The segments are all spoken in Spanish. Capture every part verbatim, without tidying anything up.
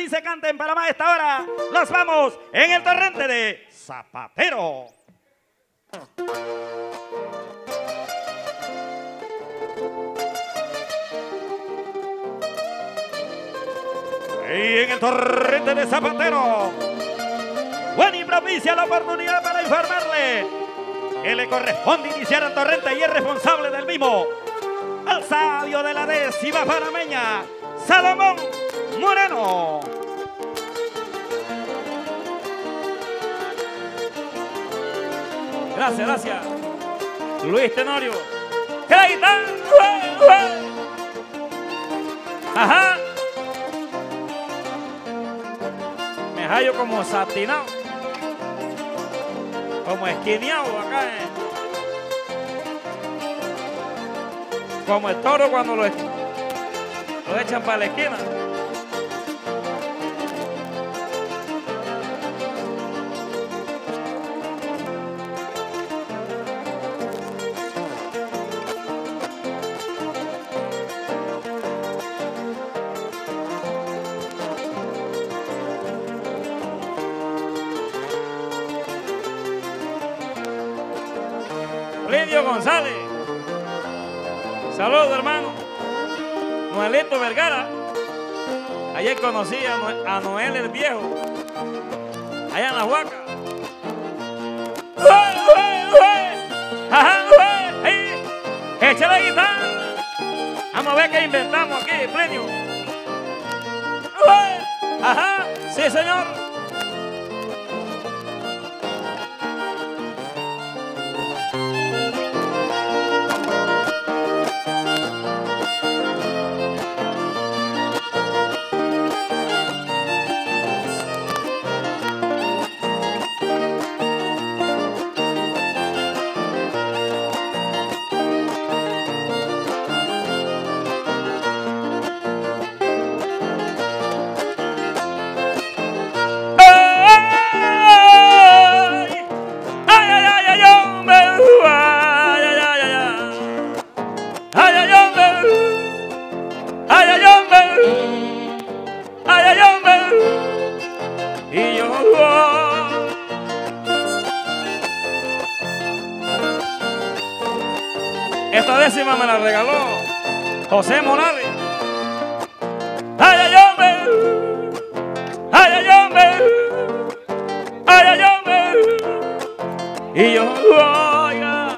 así se canta en Panamá a esta hora. Nos vamos en el torrente de Zapatero. Y en el torrente de Zapatero, Juan y propicia la oportunidad para informarle que le corresponde iniciar el torrente y es responsable del mismo al sabio de la décima panameña, Salomón Moreno. Gracias, gracias. Luis Tenorio. ¡Clayton! Ajá. Me hallo como satinado. Como esquineado acá. Eh. Como el toro cuando lo, lo echan para la esquina. Lidio González. Saludos, hermano. Noelito Vergara. Ayer conocí a, Noel, a Noel el Viejo. Allá en la Huaca. ¡Ué, ué, ué! ¡Ajá, ué! ¡Ahí! ¡Échale la guitarra! Vamos a ver qué inventamos aquí, Plinio. ¡Ué! ¡Ajá! ¡Sí, señor! Esta décima me la regaló José Morales. ¡Ay, ay, hombre! ¡Ay, ay, hombre! ¡Ay, ay, hombre! Y yo, oiga.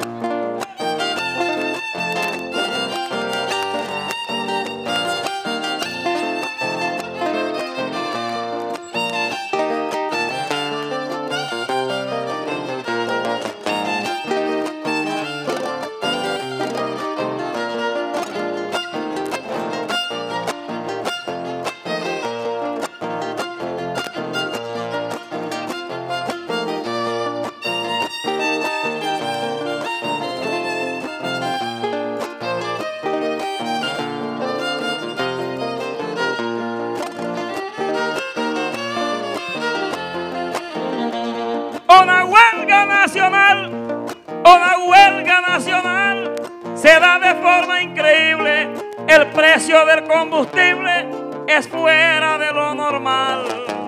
Una huelga nacional, una huelga nacional, se da de forma increíble. El precio del combustible es fuera de lo normal.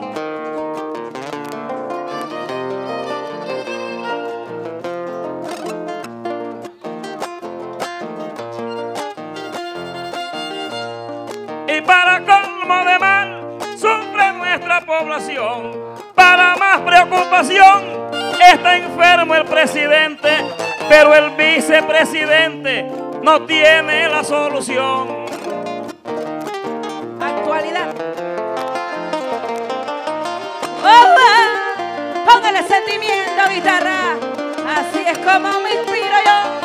Y para colmo de mal, sufre nuestra población. Para más preocupación, está enfermo el presidente, pero el vicepresidente no tiene la solución. Actualidad. ¡Oh! Póngale sentimiento, guitarra. Así es como me inspiro yo.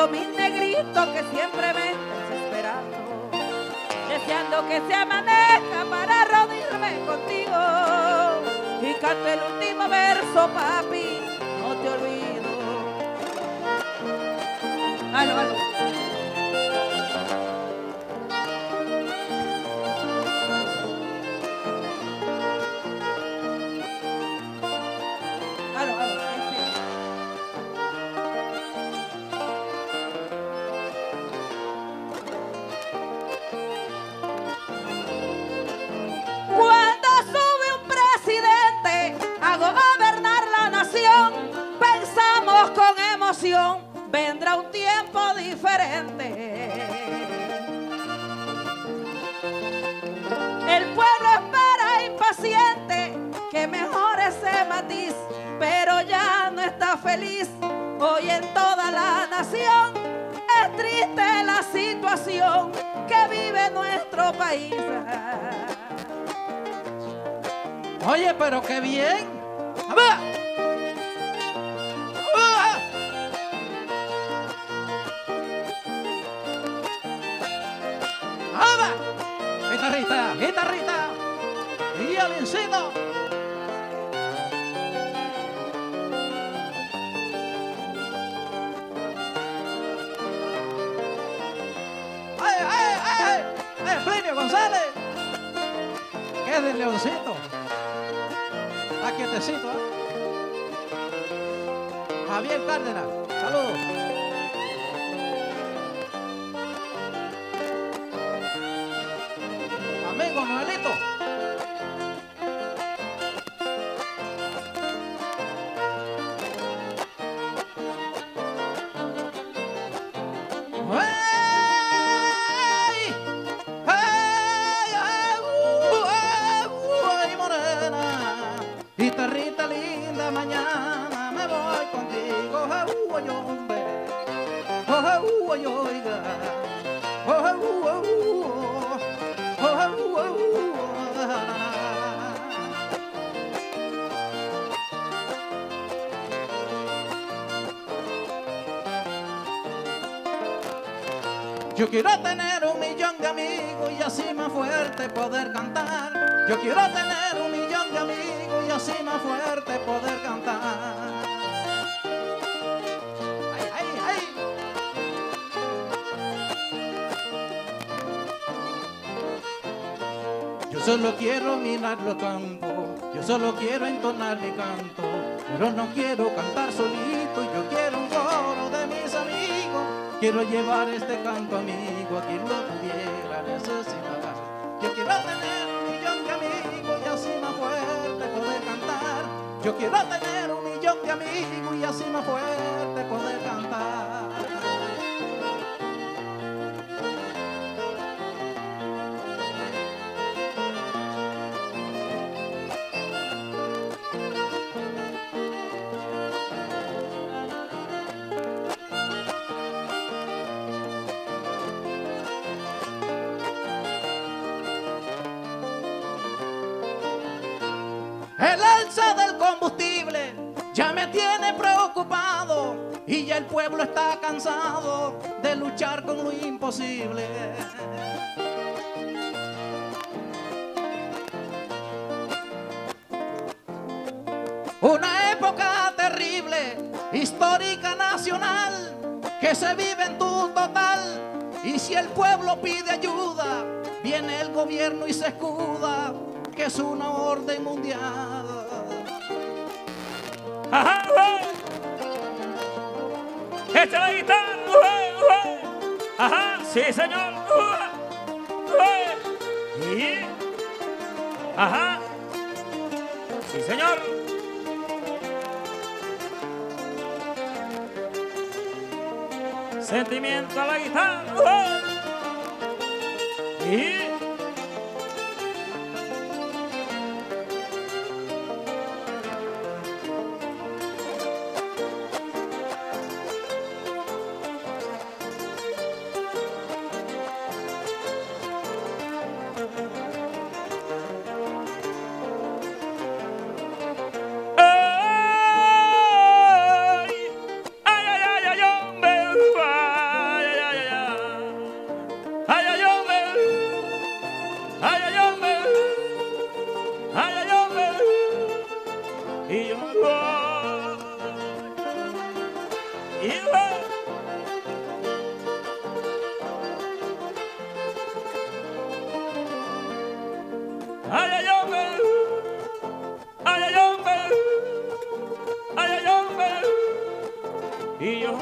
Deseando mis negritos que siempre me estás esperando. Deseando que se amanezca para reunirme contigo. Y canto el último verso, papi, no te olvido. Aló, aló. Aló, aló. Cuando sube un presidente a gobernar la nación, pensamos con emoción, vendrá un tiempo diferente. El pueblo espera impaciente que mejore ese matiz, pero ya no está feliz. Hoy en toda la nación es triste la situación que vive nuestro país. Oye, pero qué bien. A ver. ¡Ah! ¡Ah! Guitarrita, guitarrita. Y el encino. ¡Ay, ay, ay! ¡Eh, Plinio González! ¡Qué del leoncito! Está quietecito, ¿eh? Javier Cárdenas, saludos. Amigo Noelito. ¡Hey! ¡Hey! ¡Ay, uh, ay, uh, ay, morena! Guitarrita linda, mañana me voy contigo. ¡Oh, ay, hombre! ¡Oh, ay, oiga! ¡Oh, ay, uh, uh, oh, ay, uh, uh, Yo quiero tener un millón de amigos y así más fuerte poder cantar. Yo quiero tener un millón de amigos y así más fuerte poder cantar. Ay, ay, ay. Yo solo quiero mirar los campos, yo solo quiero entonar mi canto, pero no quiero cantar solito, yo quiero un coro de mis amigos. Quiero llevar este canto amigo a quien lo pudiera necesitar. Yo quiero tener un millón de amigos y así más fuerte poder cantar. Yo quiero tener un millón de amigos y así más fuerte poder cantar. El alza del combustible ya me tiene preocupado y ya el pueblo está cansado de luchar con lo imposible. Una época terrible, histórica nacional, que se vive en tu total. Y si el pueblo pide ayuda, viene el gobierno y se escuda que es una orden mundial. Ajá, ajá. Echa la guitarra, ajá, ajá. Ajá, sí señor. Ajá, ajá. Y, ajá, sí señor. Sentimiento a la guitarra, ajá. Y ay, ay, ay, ay, hombre,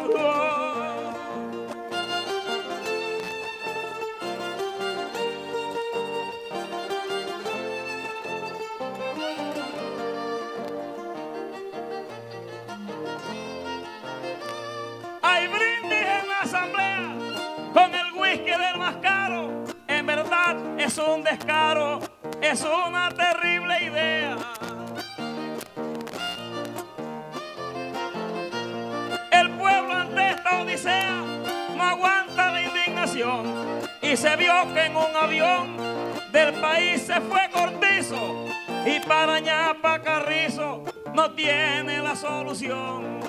Hay brindis en la asamblea con el whisky del más caro. En verdad es un descaro, es una terrible idea. El pueblo ante esta odisea no aguanta la indignación y se vio que en un avión del país se fue Cortizo y para Ñapa Carrizo no tiene la solución.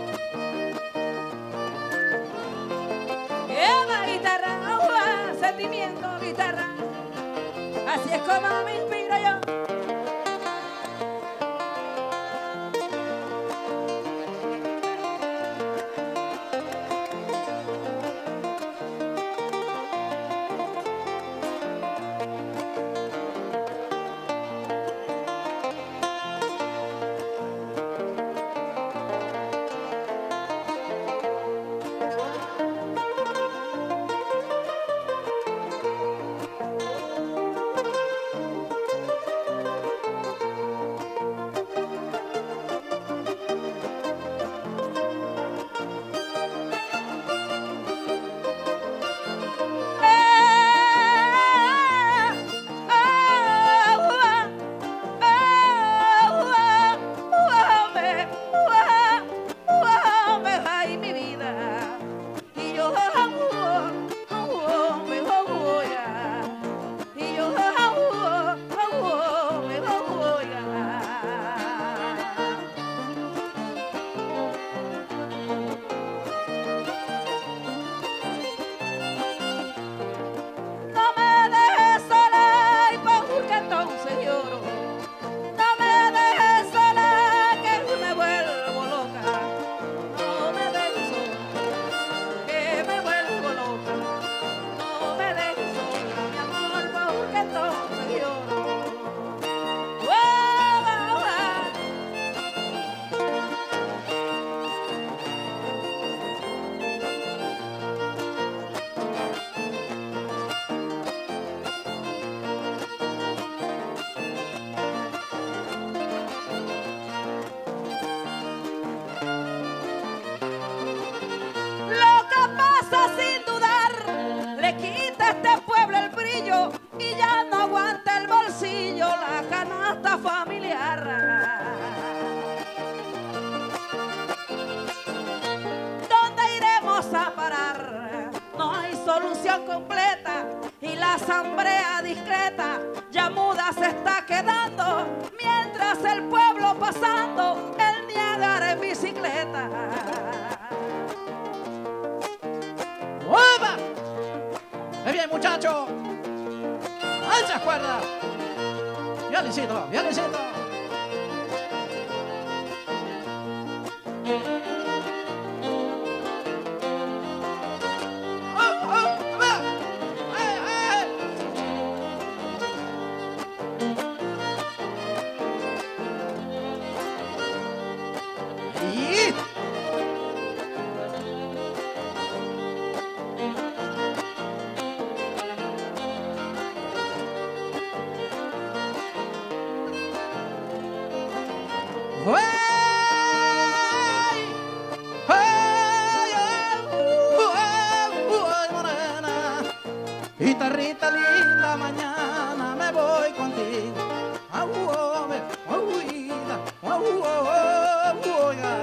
Lleva guitarra, agua, sentimiento, guitarra. Así es como me inspiro yo. Y ya no aguanta el bolsillo la canasta familiar. ¿Dónde iremos a parar? No hay solución completa y la asamblea discreta ya muda se está quedando, mientras el pueblo pasando el Niágara en bicicleta. ¡Opa! ¡Muy bien, muchacho! ¡Anchas cuerdas! ¡Violencito, violencito! ¡Oh, oh, va! ¡Eh, eh! ¡Y! Guitarrita linda, mañana me voy contigo. Au, oh, me, au, ida, au, oh, oh, oiga.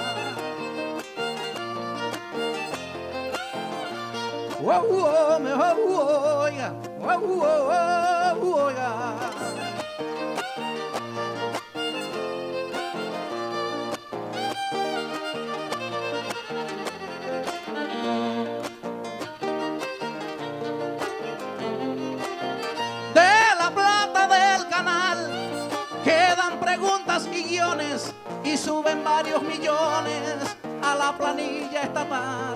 Au, oh, me, au, oiga, au, oh, oiga. Y guiones y suben varios millones a la planilla estatal.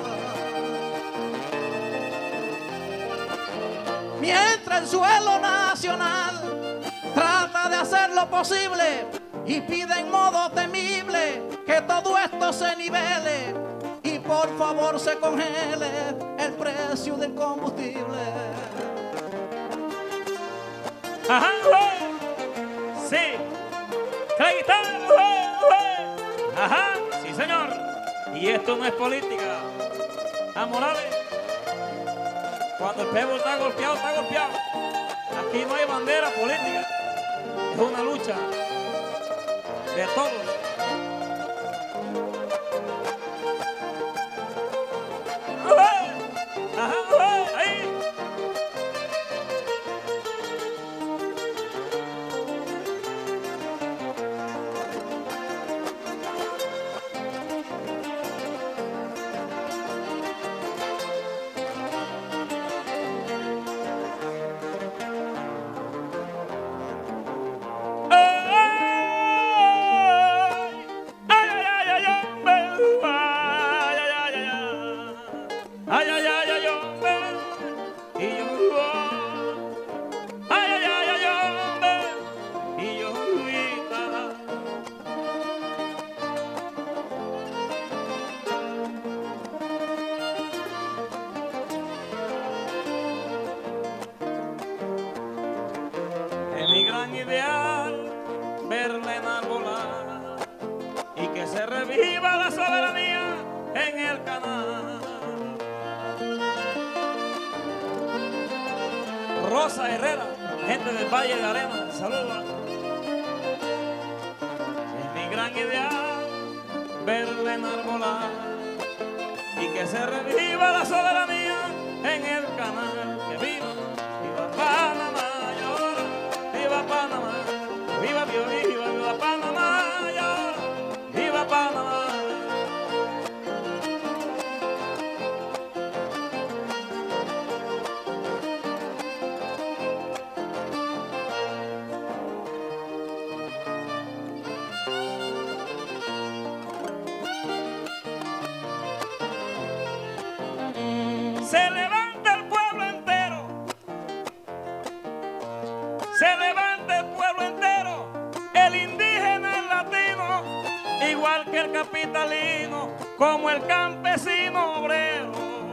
Mientras el suelo nacional trata de hacer lo posible y pide en modo temible que todo esto se nivele y por favor se congele el precio del combustible. Ajá, güey. Sí. Clayton, güey, güey. Ajá, sí, señor. Y esto no es política. A Morales, cuando el pueblo está golpeado, está golpeado. Aquí no hay bandera política. Es una lucha de todos. Ajá, güey, ahí. Ay, ay, ay, ay, hombre, y yo, ay, ay, ay, ay, hombre, y yo, es mi gran ideal verla enarbolar y que se reviva la soberanía en el canal. Rosa Herrera, gente del Valle de Arena, saluda. Es mi gran ideal verla enarbolar y que se reviva la soberanía en el canal. Que viva, viva Panamá, llora, viva Panamá, viva, viva, viva, viva Panamá, llora, viva Panamá. Se levanta el pueblo entero, se levanta el pueblo entero, el indígena, el latino, igual que el capitalino, como el campesino obrero.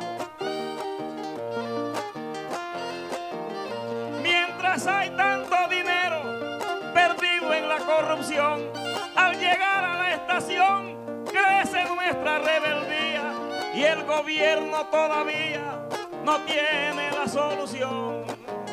Mientras hay tanto dinero perdido en la corrupción, al llegar a la estación crece nuestra rebeldía. Y el gobierno todavía no tiene la solución.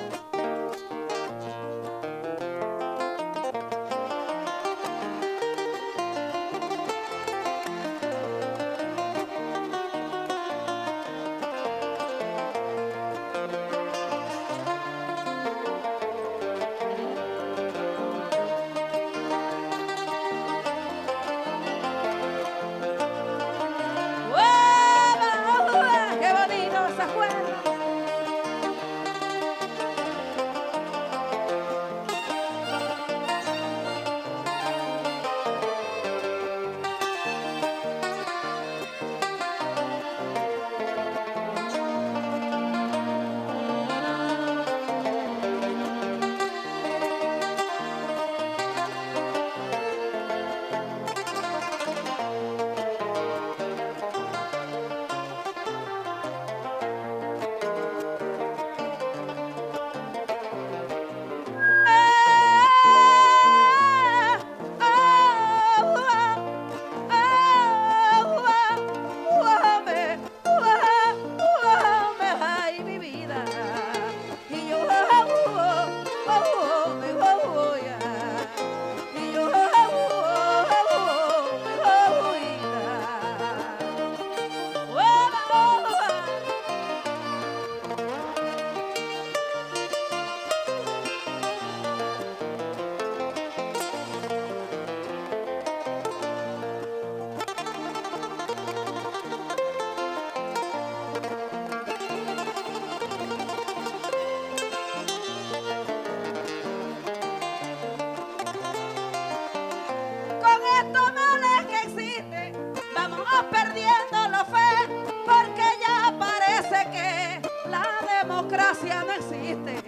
democracia no existe.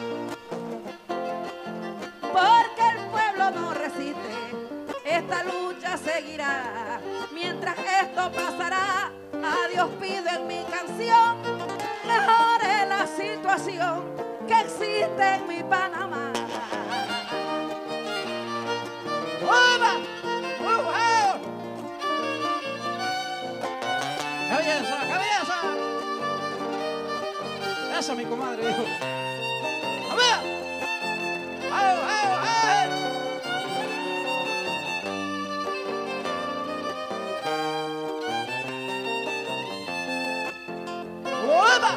Porque el pueblo no resiste esta lucha. lucha seguirá. Mientras esto pasará, a Dios pido en mi canción, mejore la situación que existe en mi Panamá. ¡Oba! ¡Oh, oh! ¡Cabeza, cabeza! Esa mi comadre dijo. ¡A ver! ¡Au, au, au! ¡Oba!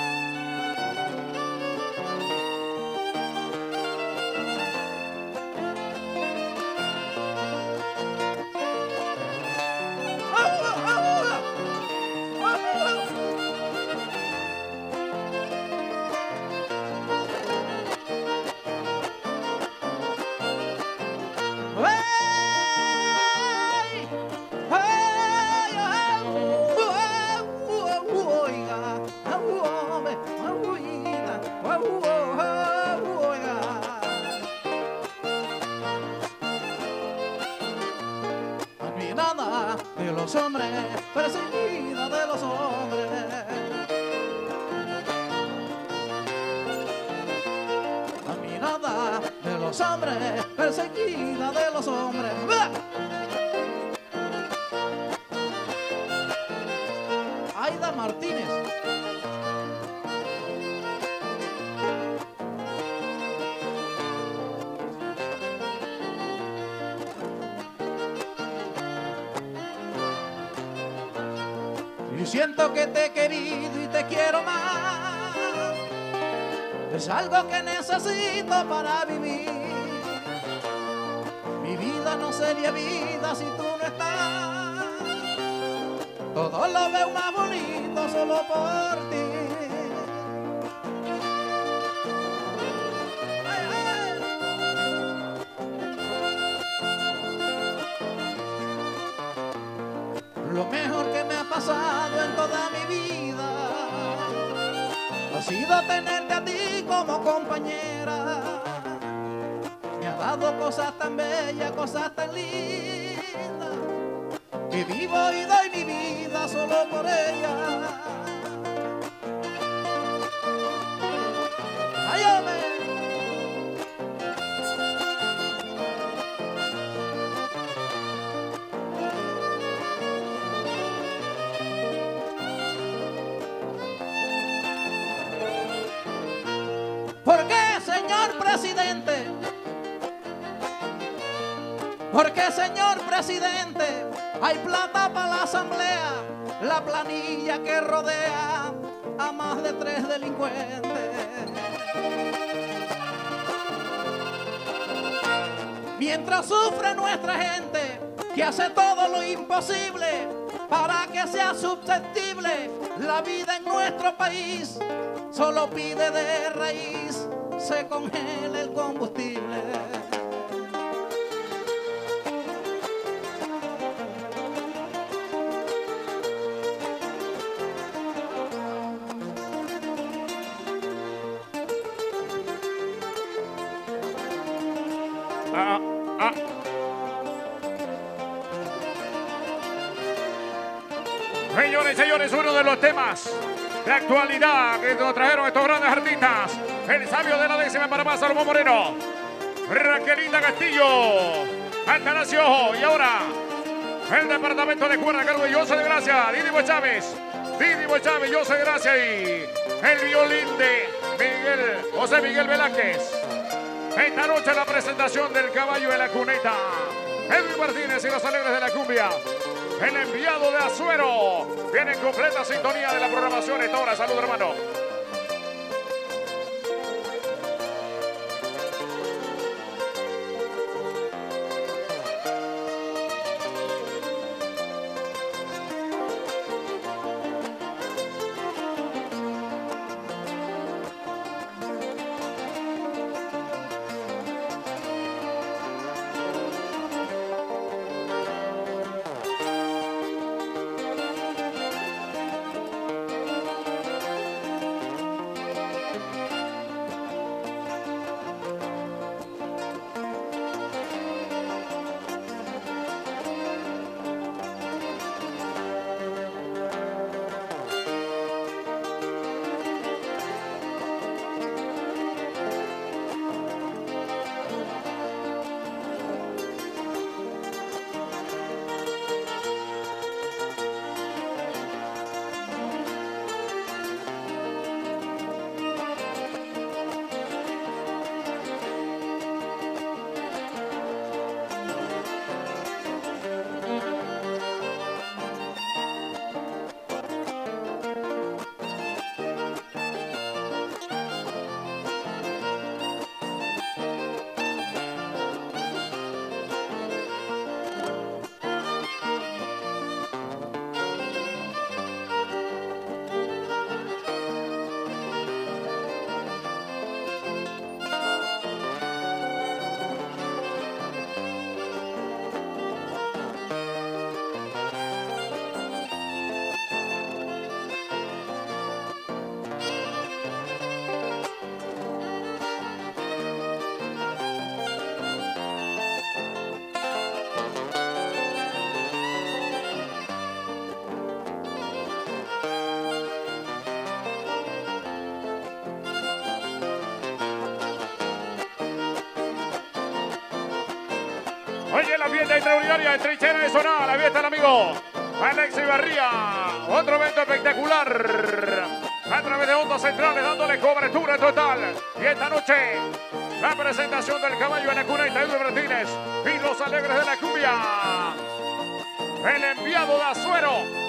Admirada de los hombres, perseguida de los hombres. Admirada de los hombres, perseguida de los hombres. ¡Bah! Aida Martínez. Y siento que te he querido y te quiero más. Es algo que necesito para vivir. Mi vida no sería vida si tú no estás. Todo lo veo más bonito solo por ti. ¡Ay, ay! Lo mejor que me ha pasado en toda mi vida ha sido tenerte a ti como compañera. Me ha dado cosas tan bellas, cosas tan lindas, que vivo y doy mi vida solo por ella. ¡Ay, hombre! ¿Por qué, señor presidente? ¿Por qué, señor presidente? Hay plata para la asamblea, la planilla que rodea a más de tres delincuentes. Mientras sufre nuestra gente, que hace todo lo imposible para que sea susceptible la vida en nuestro país, solo pide de raíz se congela el combustible. Ah, ah. Señores y señores, uno de los temas de actualidad que nos trajeron estos grandes artistas. El sabio de la décima para más, Salomón Moreno, Raquelita Castillo, Atanasio, y ahora el departamento de cuerda a cargo de José de Gracia, Didi Chávez, Didi Chávez, José de Gracia, y el violín de Miguel, José Miguel Velázquez. Esta noche la presentación del caballo de la cuneta, Edwin Martínez y los alegres de la cumbia. El enviado de Azuero viene en completa sintonía de la programación esta hora. Salud, hermano. la extraordinaria en trinchera de Zonal. Ahí está el amigo Alexis Barría. Otro evento espectacular. A través de ondas centrales dándole cobertura total. Y esta noche la presentación del caballo en la cuna de Edwin Martínez y los alegres de la cumbia. El enviado de Azuero.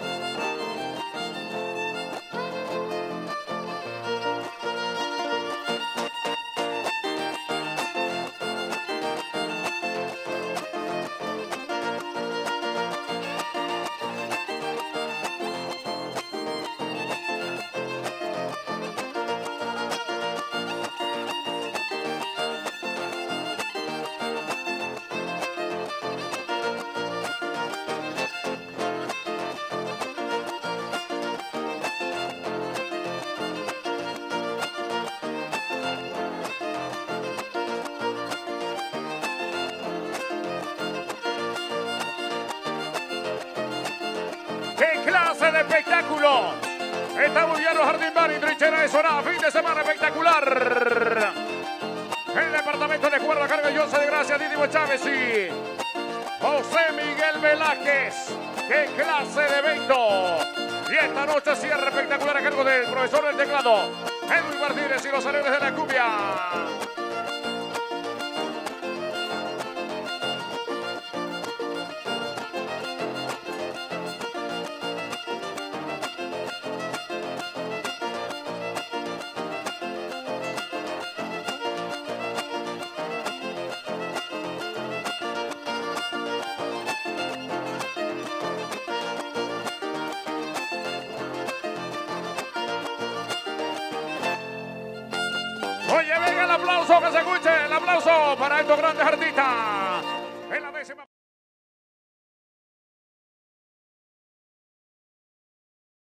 ¡Qué clase de espectáculo! Estamos viendo Jardín Bar y trinchera de Zonal. Fin de semana espectacular. El departamento de cuerda carga José de Gracia, Didimo Chávez y José Miguel Velázquez. ¡Qué clase de evento! Y esta noche cierre espectacular a cargo del profesor del teclado, Edwin Martínez y los alegres de la cumbia. Oye, venga el aplauso, que se escuche el aplauso para estos grandes artistas. En la décima